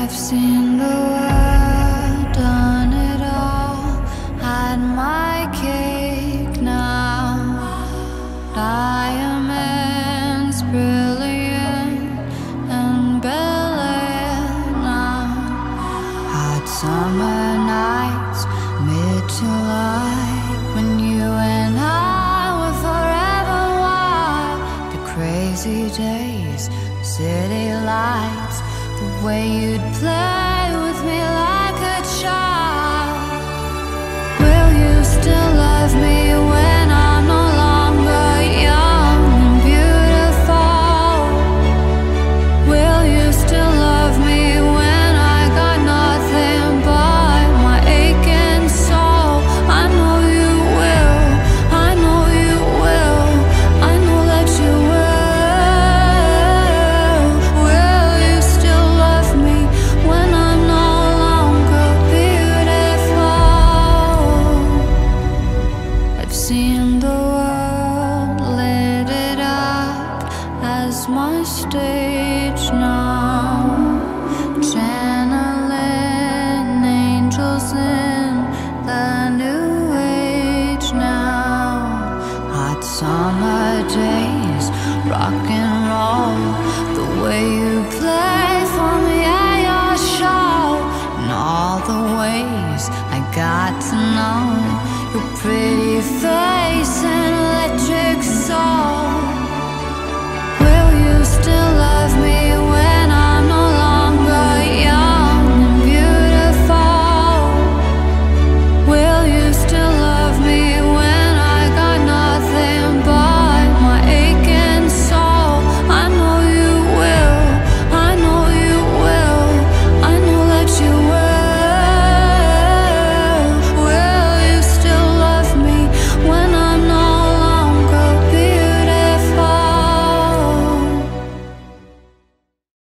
I've seen the world, done it all, had my cake now. Diamonds brilliant and Bel-Air now. Hot summer nights, mid-July, when you and I were forever wild. The crazy days, the city lights, the way you'd play with me like